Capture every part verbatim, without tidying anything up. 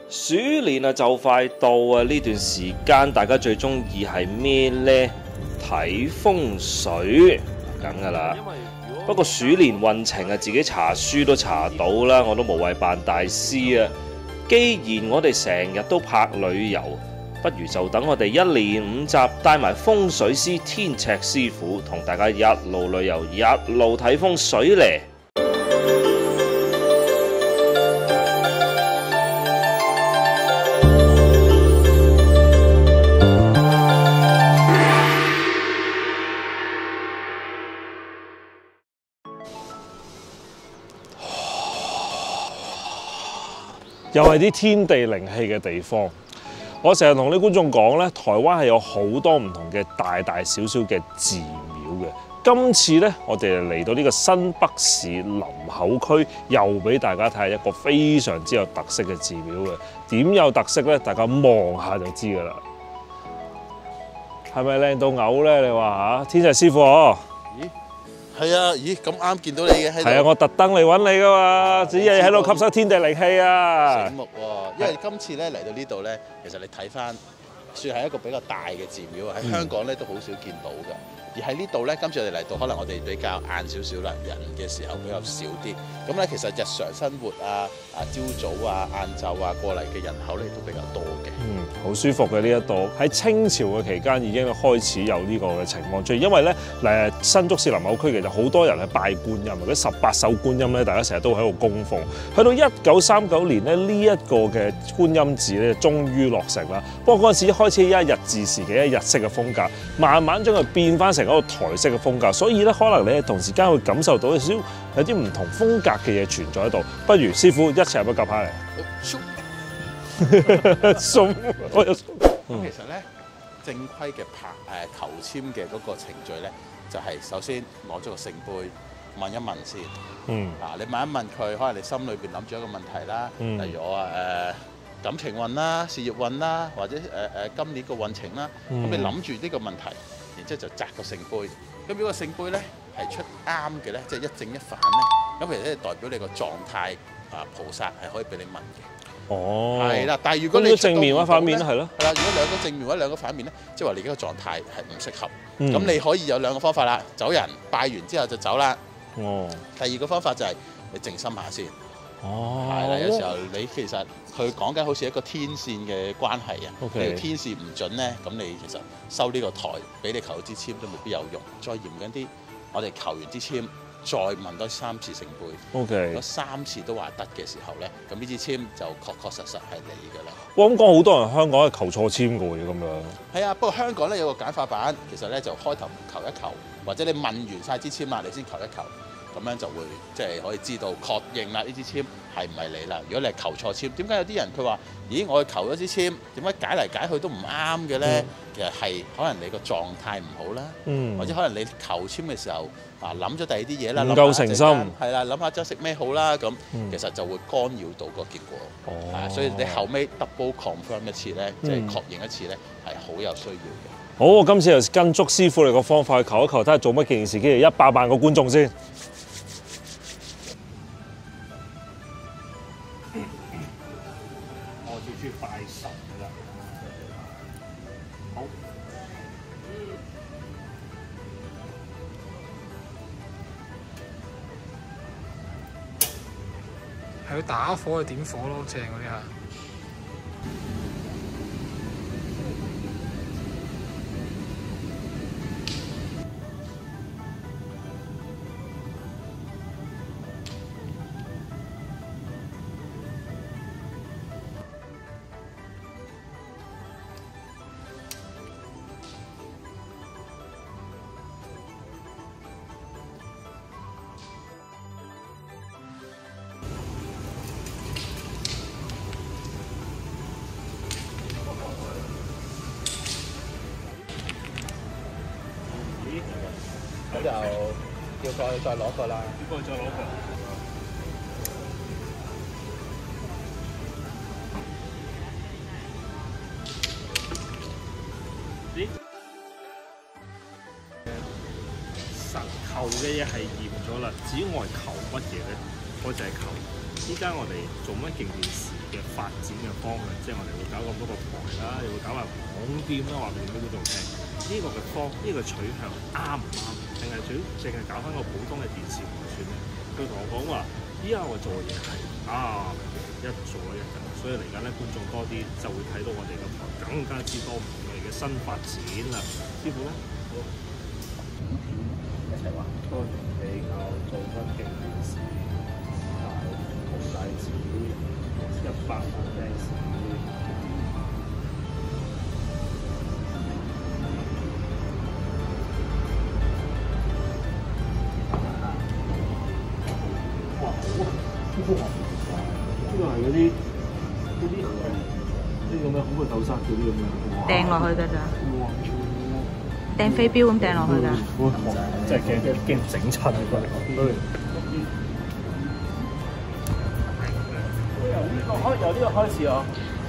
鼠年啊就快到啊！呢段時間大家最中意係咩呢？睇風水，梗㗎啦。不過鼠年運程啊，自己查書都查到啦，我都無謂扮大師啊。既然我哋成日都拍旅遊，不如就等我哋一連五集帶埋風水師天赤師傅，同大家一路旅遊一路睇風水咧。 又係啲天地靈氣嘅地方。我成日同啲觀眾講咧，台灣係有好多唔同嘅大大小小嘅寺廟嘅。今次咧，我哋嚟到呢個新北市林口區，又俾大家睇下一個非常之有特色嘅寺廟嘅。點有特色咧？大家望下就知㗎啦。係咪靚到嘔咧？你話嚇？天赤師傅嗬？ 係啊，咦咁啱見到你嘅喺度。 係啊，我特登嚟揾你噶嘛，只係喺度吸收天地靈氣啊。 醒目喎，因為今次咧嚟到呢度咧，其實你睇翻，算係一個比較大嘅寺廟喺香港咧都好少見到嘅。而喺呢度咧，今次我哋嚟到，可能我哋比較晏少少啦，人嘅時候比較少啲。咁咧，其實日常生活啊、啊朝早啊、晏晝啊過嚟嘅人口咧都比較多嘅。 嗯，好舒服嘅呢一度。喺清朝嘅期間已經開始有呢個嘅情況出現，因為咧誒新竹市林口區其實好多人係拜觀音，或者十八手觀音咧，大家成日都喺度供奉。去到一九三九年咧，呢、這、一個嘅觀音寺咧，終於落成啦。不過嗰陣時開始一日治時嘅一日式嘅風格，慢慢將佢變翻成一個台式嘅風格，所以咧可能你同時間會感受到有少有啲唔同風格嘅嘢存在喺度。不如師傅一齊入去夾下嚟。送我有。咁其實咧，正規嘅拍誒求籤嘅嗰個程序咧，就係、是、首先攞咗個聖杯問一問先。嗯。啊，你問一問佢，可能你心裏邊諗住一個問題啦，嗯、例如我話誒、呃、感情運啦、事業運啦，或者誒誒、呃、今年個運程啦，咁、嗯、你諗住呢個問題，然之後就擲個聖杯。咁如果個聖杯咧係出啱嘅咧，即係一正一反咧，咁其實咧代表你個狀態啊，菩薩係可以俾你問嘅。 哦， 係啦，但係如果你正面或者反面係咯， 係啦，如果兩個正面或者兩個反面咧，即係話你而家個狀態係唔適合。咁、 嗯、 你可以有兩個方法啦，走人拜完之後就走啦。 哦。 第二個方法就係你靜心下先。 哦。 係啦，有時候你其實佢講緊好似一個天線嘅關係啊。 Okay. 你天線唔準咧，咁你其實收呢個台俾你求支籤都未必有用。再嚴謹啲，我哋求完支籤。再問多三次聖杯， OK， 如果三次都話得嘅時候咧，咁呢支籤就確確實實係你㗎啦。 哇！咁講好多人香港係求錯籤㗎喎，咁樣。 係啊，不過香港咧有個簡化版，其實咧就開頭求一求，或者你問完晒支籤啦，你先求一求，咁樣就會即係、就是、可以知道確認啦，呢支籤係唔係你啦？如果你係求錯籤，點解有啲人佢話：咦，我去求咗支籤，點解解嚟解去都唔啱嘅咧？嗯、其實係可能你個狀態唔好啦，嗯、或者可能你求籤嘅時候。啊，諗咗第二啲嘢啦， 唔夠誠心， 係啦，諗下將食咩好啦，咁、嗯、其實就會干擾到個結果。哦、啊，所以你後尾 double confirm 一次咧，即係、嗯、確認一次咧，係好有需要嘅。 好，我今次就跟足師傅嚟個方法去求一求，睇下做乜件事，跟住一百萬個觀眾先。我最中意拜神㗎啦。好。 係佢打火就點火咯，正嗰啲嚇。 咁就叫佢再攞個啦。 叫佢再攞個。咦？神求嘅嘢係驗咗啦，至於我係求乜嘢咧？我就係求依家我哋做乜件件事嘅發展嘅方向，即係我哋會搞咁多個台啦，又會搞埋網店啦，話俾你都做聽。呢、這個嘅方，呢、這個取向啱唔啱？定係最淨係搞翻個普通嘅電視台算咧？佢同我講話，依家我做嘅嘢係啱嘅，一做一緊。所以嚟緊咧，觀眾多啲就會睇到我哋嘅台更加之多唔同嘅新發展啦。師傅咧，好，一齊話多元比較做乜嘅電視台紅大紙一百萬 fans。呢個係嗰啲嗰啲嗰啲咁嘅恐怖鬥室嗰啲咁樣， 掟落去㗎咋？掟飛鏢咁掟落去㗎？ 真係驚驚整親啊！由呢個開由呢個開始啊！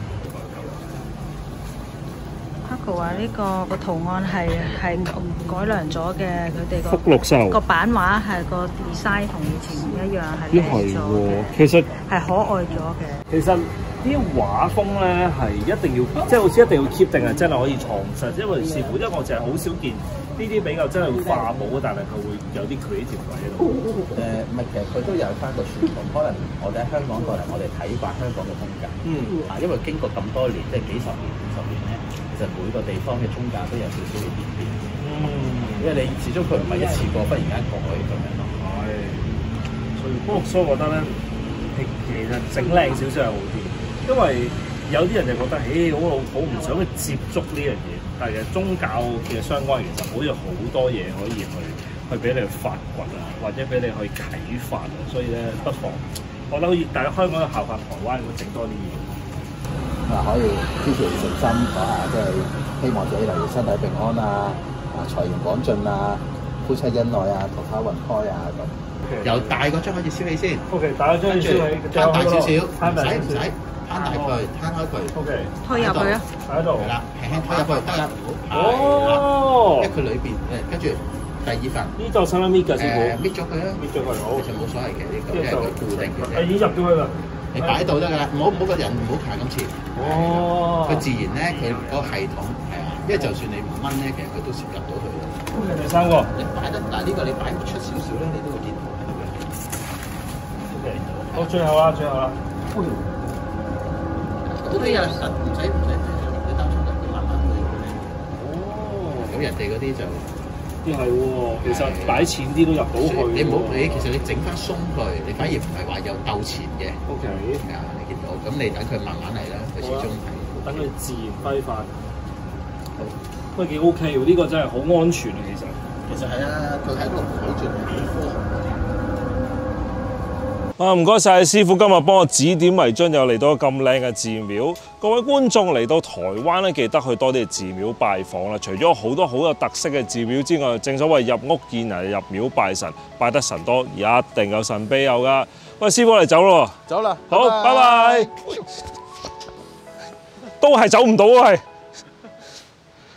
Paco 話呢個個圖案係係改良咗嘅，佢哋福祿壽個版畫係個 design 同以前唔一樣，係靚咗嘅。 其實係可愛咗嘅。 其實啲畫風咧係一定要，即係好似一定要 keep 定係真係可以創新，因為視乎，因為我就係好少見呢啲比較真係會化寶，但係佢會有啲 creative 位喺度。 誒唔係，其實佢都有翻個傳統，可能我哋喺香港過嚟，我哋睇慣香港嘅風格。嗯。啊，因為經過咁多年，即係幾十年、五十年咧，其實每個地方嘅宗教都有少少嘅變變。嗯。因為你始終佢唔係一次過忽然間改咁樣咯。係。所以，不過所以我覺得咧，其實整靚少少係好啲，因為有啲人就覺得，誒，好老土，唔想去接觸呢樣嘢。但係其實宗教嘅相關，其實好似好多嘢可以去去俾你去發掘啊，或者俾你去啟發啊，所以咧不妨，我覺得好似大家香港嘅效法台灣，會整多啲嘢。 嗱，可以支持誠心講下，即係希望自己例如身體平安啊，啊財源廣進啊，夫妻恩愛啊，桃花運開啊咁。由大嗰張開始燒起先。O K， 大嗰張燒起，攤大少少，唔使唔使。攤大佢，攤開佢 ，OK， 推入去啊， 喺度，係啦， 輕輕推入去得啦， 哦， 因為佢裏邊誒，跟住第二份， 呢就使唔使搣㗎師傅？ 搣咗佢啦，搣咗佢好，其實冇所謂嘅呢個，因為佢固定嘅啫。 已經入咗去啦， 你擺喺度得㗎啦，唔好唔好個人唔好行咁前。哦，佢自然咧，佢嗰個系統係啊，因為就算你唔掹咧，其實佢都攝入到去嘅。 第三個， 你擺得嗱呢個你擺出少少咧，你都會見到喺度嘅。 OK，好，最後啦，最後啦。 都啲有實唔使唔使你單從人哋慢慢去。哦，咁人哋嗰啲就啲係喎，其實擺淺啲都入到去。 你唔好你其實你整翻鬆佢，你反而唔係話有鬥錢嘅。O K，係啊，你見到咁你等佢慢慢嚟啦，佢始終係等佢自然揮發。好，都幾 O K 喎，呢個真係好安全啊，其實。 其實係啊，佢係一個好絕對嘅科學。 啊，唔該晒師傅，今日幫我指點迷津，又嚟到咁靚嘅寺廟。各位觀眾嚟到台灣咧，記得去多啲寺廟拜訪啦。除咗好多好有特色嘅寺廟之外，正所謂入屋見人，入廟拜神，拜得神多，一定有神庇佑噶。喂，師傅我哋走咯， 走啦， 好，拜拜。都係走唔到啊，係。